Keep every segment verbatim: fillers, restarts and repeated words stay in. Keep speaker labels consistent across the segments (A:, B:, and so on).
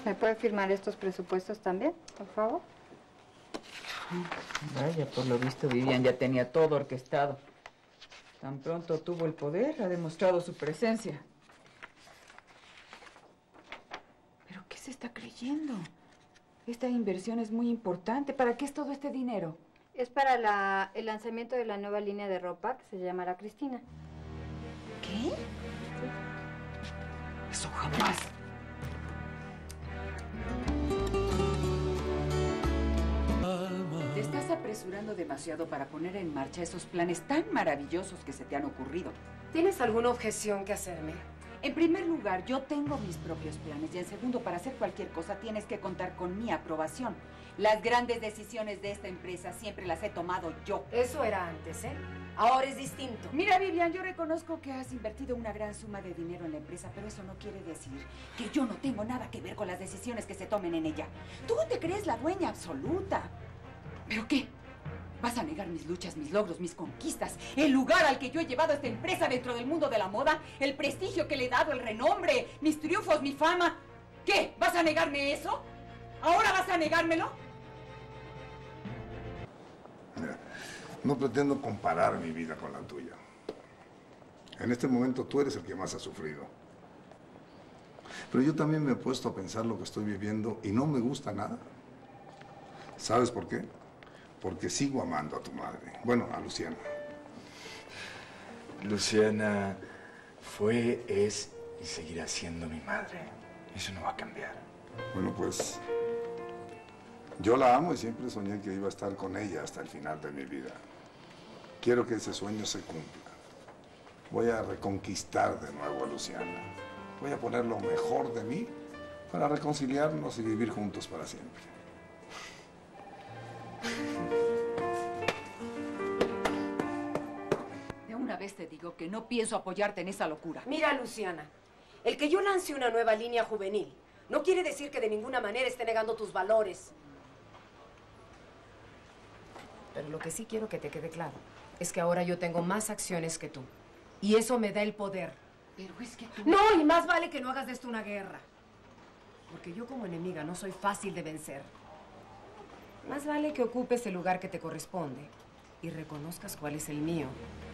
A: ¿Me puede firmar estos presupuestos también, por favor?
B: Vaya, por lo visto Vivian ya tenía todo orquestado. Tan pronto tuvo el poder, ha demostrado su presencia. ¿Pero qué se está creyendo? Esta inversión es muy importante. ¿Para qué es todo este dinero?
A: Es para la, el lanzamiento de la nueva línea de ropa que se llamará Cristina.
B: ¿Qué? Eso jamás. Te estás apresurando demasiado para poner en marcha esos planes tan maravillosos que se te han ocurrido.
C: ¿Tienes alguna objeción que hacerme?
B: En primer lugar, yo tengo mis propios planes. Y en segundo, para hacer cualquier cosa tienes que contar con mi aprobación. Las grandes decisiones de esta empresa siempre las he tomado yo.
C: Eso era antes, ¿eh? Ahora es distinto.
B: Mira, Vivian, yo reconozco que has invertido una gran suma de dinero en la empresa, pero eso no quiere decir que yo no tengo nada que ver con las decisiones que se tomen en ella. Tú te crees la dueña absoluta. ¿Pero qué? ¿Vas a negar mis luchas, mis logros, mis conquistas, el lugar al que yo he llevado a esta empresa dentro del mundo de la moda, el prestigio que le he dado, el renombre, mis triunfos, mi fama? ¿Qué? ¿Vas a negarme eso? ¿Ahora vas a negármelo?
D: Mira, no pretendo comparar mi vida con la tuya. En este momento tú eres el que más ha sufrido. Pero yo también me he puesto a pensar lo que estoy viviendo y no me gusta nada. ¿Sabes por qué? Porque sigo amando a tu madre. Bueno, a Luciana.
E: Luciana fue, es y seguirá siendo mi madre. Eso no va a cambiar.
D: Bueno, pues yo la amo y siempre soñé que iba a estar con ella hasta el final de mi vida. Quiero que ese sueño se cumpla. Voy a reconquistar de nuevo a Luciana. Voy a poner lo mejor de mí para reconciliarnos y vivir juntos para siempre.
B: De una vez te digo que no pienso apoyarte en esa locura.
C: Mira, Luciana, el que yo lance una nueva línea juvenil no quiere decir que de ninguna manera esté negando tus valores. Pero lo que sí quiero que te quede claro es que ahora yo tengo más acciones que tú. Y eso me da el poder.
B: Pero es que tú...
C: No, y más vale que no hagas de esto una guerra. Porque yo como enemiga no soy fácil de vencer. Más vale que ocupes el lugar que te corresponde y reconozcas cuál es el mío.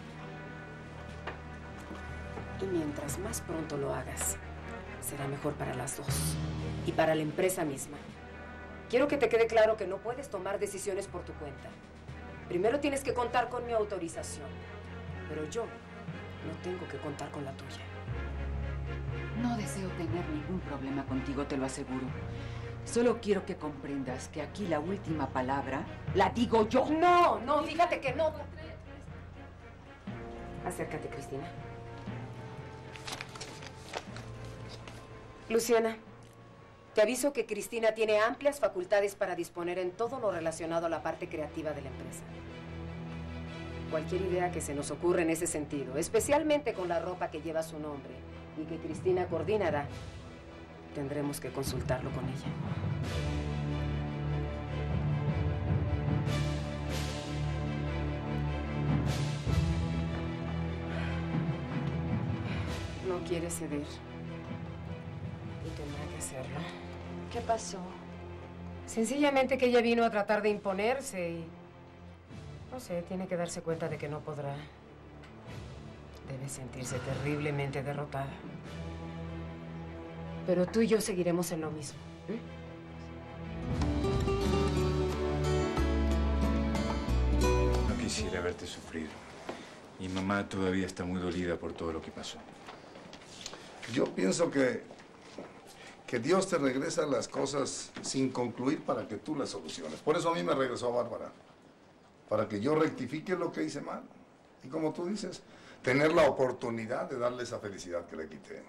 C: Y mientras más pronto lo hagas, será mejor para las dos y para la empresa misma. Quiero que te quede claro que no puedes tomar decisiones por tu cuenta. Primero tienes que contar con mi autorización, pero yo no tengo que contar con la tuya.
B: No deseo tener ningún problema contigo, te lo aseguro. Solo quiero que comprendas que aquí la última palabra la digo yo.
C: No, no, fíjate que no. Acércate, Cristina. Luciana, te aviso que Cristina tiene amplias facultades para disponer en todo lo relacionado a la parte creativa de la empresa. Cualquier idea que se nos ocurra en ese sentido, especialmente con la ropa que lleva su nombre y que Cristina coordinará, tendremos que consultarlo con ella. No quiere ceder. Y tendrá que hacerlo.
A: ¿Qué pasó?
C: Sencillamente que ella vino a tratar de imponerse y... no sé, tiene que darse cuenta de que no podrá. Debe sentirse terriblemente derrotada. Pero tú y yo seguiremos en lo mismo. ¿eh?
E: No quisiera verte sufrir. Mi mamá todavía está muy dolida por todo lo que pasó.
D: Yo pienso que, que Dios te regresa las cosas sin concluir para que tú las soluciones. Por eso a mí me regresó a Bárbara. Para que yo rectifique lo que hice mal. Y como tú dices, tener la oportunidad de darle esa felicidad que le quité.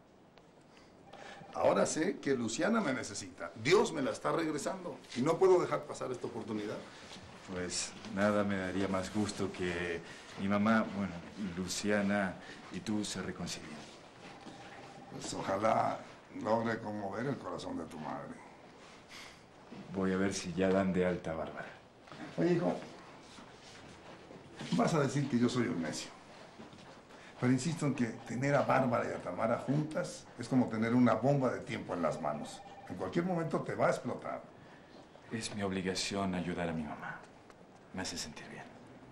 D: Ahora sé que Luciana me necesita. Dios me la está regresando. Y no puedo dejar pasar esta oportunidad.
E: Pues nada me daría más gusto que mi mamá, bueno, Luciana y tú se reconcilien.
D: Pues ojalá logre conmover el corazón de tu madre.
E: Voy a ver si ya dan de alta a Bárbara.
D: Oye, hijo, vas a decir que yo soy un necio. Pero insisto en que tener a Bárbara y a Tamara juntas es como tener una bomba de tiempo en las manos. En cualquier momento te va a explotar.
E: Es mi obligación ayudar a mi mamá. Me hace sentir bien.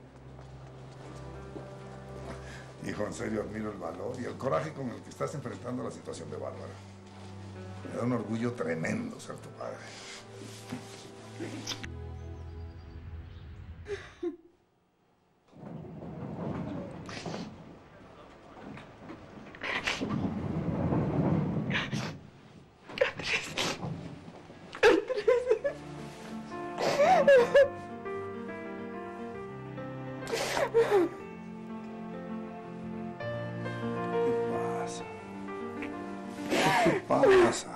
D: Hijo, en serio admiro el valor y el coraje con el que estás enfrentando la situación de Bárbara. Me da un orgullo tremendo ser tu padre. ¿Qué pasa?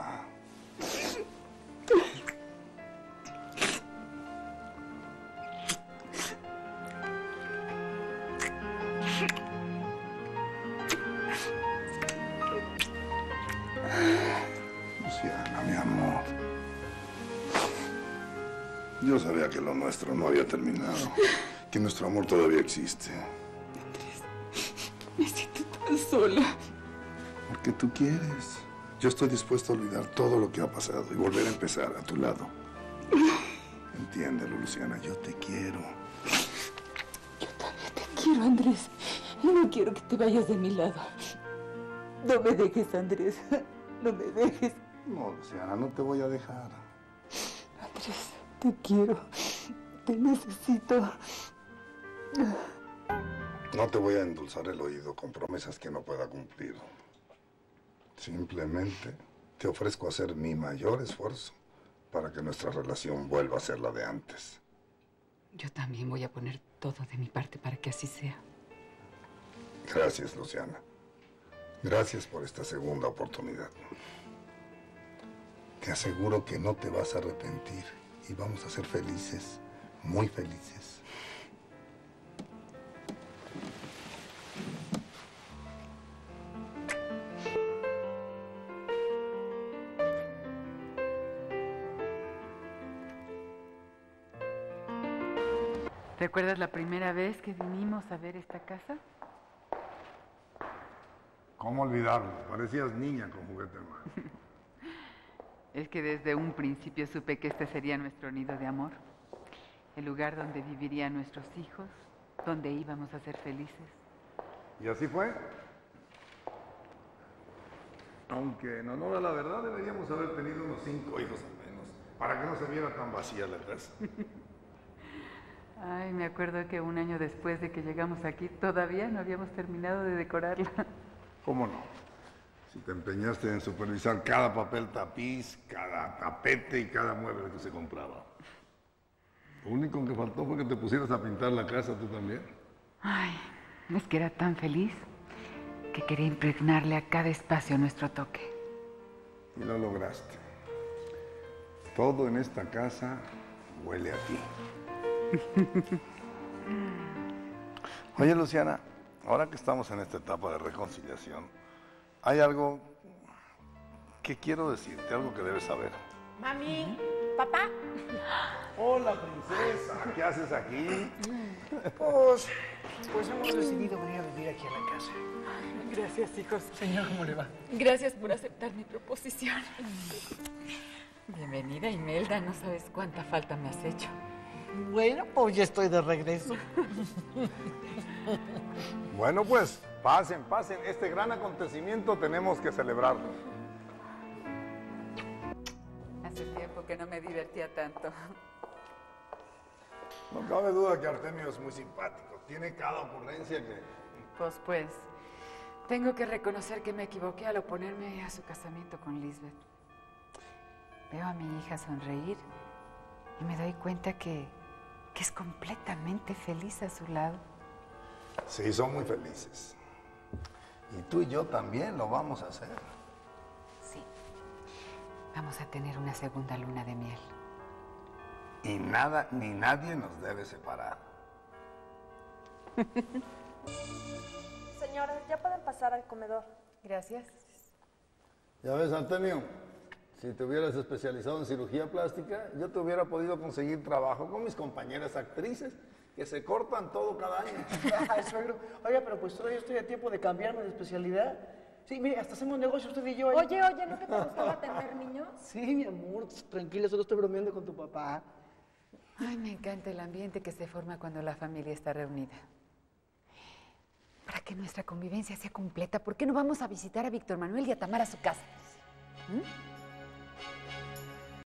D: Luciana, mi amor. Yo sabía que lo nuestro no había terminado, que nuestro amor todavía existe.
B: Me siento tan sola.
D: Porque tú quieres. Yo estoy dispuesto a olvidar todo lo que ha pasado y volver a empezar a tu lado. Entiéndelo, Luciana, yo te quiero.
B: Yo también te quiero, Andrés. No quiero que te vayas de mi lado. No me dejes, Andrés. No me dejes.
D: No, Luciana, no te voy a dejar.
B: Andrés, te quiero. Te necesito.
D: No te voy a endulzar el oído con promesas que no pueda cumplir. Simplemente te ofrezco hacer mi mayor esfuerzo para que nuestra relación vuelva a ser la de antes.
B: Yo también voy a poner todo de mi parte para que así sea.
D: Gracias, Luciana. Gracias por esta segunda oportunidad. Te aseguro que no te vas a arrepentir y vamos a ser felices, muy felices.
B: ¿Recuerdas la primera vez que vinimos a ver esta casa?
D: ¿Cómo olvidarlo? Parecías niña con juguete en mano.
B: Es que desde un principio supe que este sería nuestro nido de amor. El lugar donde vivirían nuestros hijos, donde íbamos a ser felices.
D: ¿Y así fue? Aunque en honor a la verdad deberíamos haber tenido unos cinco hijos al menos, para que no se viera tan vacía la casa.
B: Ay, me acuerdo que un año después de que llegamos aquí, todavía no habíamos terminado de decorarla.
D: ¿Cómo no? Si te empeñaste en supervisar cada papel tapiz, cada tapete y cada mueble que se compraba. Lo único que faltó fue que te pusieras a pintar la casa tú también.
B: Ay, es que era tan feliz que quería impregnarle a cada espacio nuestro toque.
D: Y lo lograste. Todo en esta casa huele a ti. Oye, Luciana, ahora que estamos en esta etapa de reconciliación, hay algo que quiero decirte, algo que debes saber.
F: Mami, papá.
D: Hola, princesa, ¿qué haces aquí?
F: Pues, pues hemos decidido venir a vivir aquí a la casa.
B: Gracias, hijos.
F: Señor, ¿cómo le va?
B: Gracias por aceptar mi proposición. Bienvenida, Imelda. No sabes cuánta falta me has hecho.
F: Bueno, pues ya estoy de regreso.
D: Bueno, pues, pasen, pasen. Este gran acontecimiento tenemos que celebrarlo.
B: Hace tiempo que no me divertía tanto.
D: No cabe duda que Artemio es muy simpático. Tiene cada ocurrencia que...
B: Pues, pues, tengo que reconocer que me equivoqué al oponerme a su casamiento con Lisbeth. Veo a mi hija sonreír y me doy cuenta que, que es completamente feliz a su lado.
D: Sí, son muy felices. Y tú y yo también lo vamos a hacer.
B: Sí. Vamos a tener una segunda luna de miel.
D: Y nada ni nadie nos debe separar.
G: Señora, ya pueden pasar al comedor.
B: Gracias.
D: Ya ves, Artemio, si te hubieras especializado en cirugía plástica, yo te hubiera podido conseguir trabajo con mis compañeras actrices que se cortan todo cada año.
F: Ay, suegro. Oiga, pero pues todavía estoy a tiempo de cambiarme de especialidad. Sí, mire, hasta hacemos negocio usted y yo. ahí.
G: Oye, oye, ¿no que te gustaba tener niños?
F: Sí, mi amor, tranquila, solo estoy bromeando con tu papá.
H: Ay, me encanta el ambiente que se forma cuando la familia está reunida. Para que nuestra convivencia sea completa, ¿por qué no vamos a visitar a Víctor Manuel y a Tamara a su casa? ¿Mm?